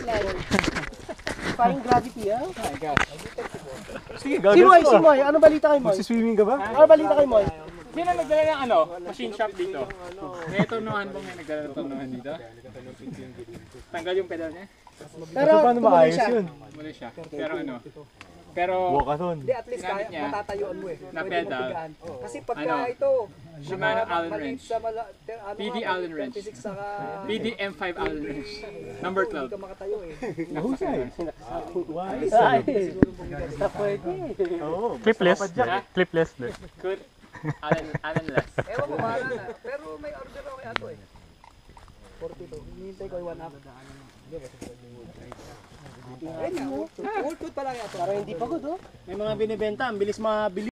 ilalim. Defying gravity, ha? Oh my gosh. Sige, Si Moy, si Moy. Ano balita kay Moy? Magsiswimming ka ba? Ano balita kay Moy? Sino nagdala ng ano? Machine shop dito? May tunuhan bang may nagdala ng tunuhan dito? Tanggal yung pedal niya? Pero Paano tumuloy maayos siya. yun? Muli siya. Pero ano? Pero Walkathon. Hindi, at least Ginamit kaya niya matatayuan mo eh. na Pwede pedal. mapigaan. Kasi pagka Ano? ito, Shimano Allen maliit wrench. sa PD Allen wrench. 36 saka PD M5 Allen wrench. Number hindi 12. ka makatayo eh. Nahusay. Wise. Ay, basta pwede. Oo. Clipless. Ha? Clipless. Good. Allen less. Ewan ko bahala na. Pero may order ako yato eh. 42. Hinihintay ko yung 1 up. Ayun nga, old tooth pa lang yato. Parang hindi pagod, oh. May mga binibenta, ang bilis mabili.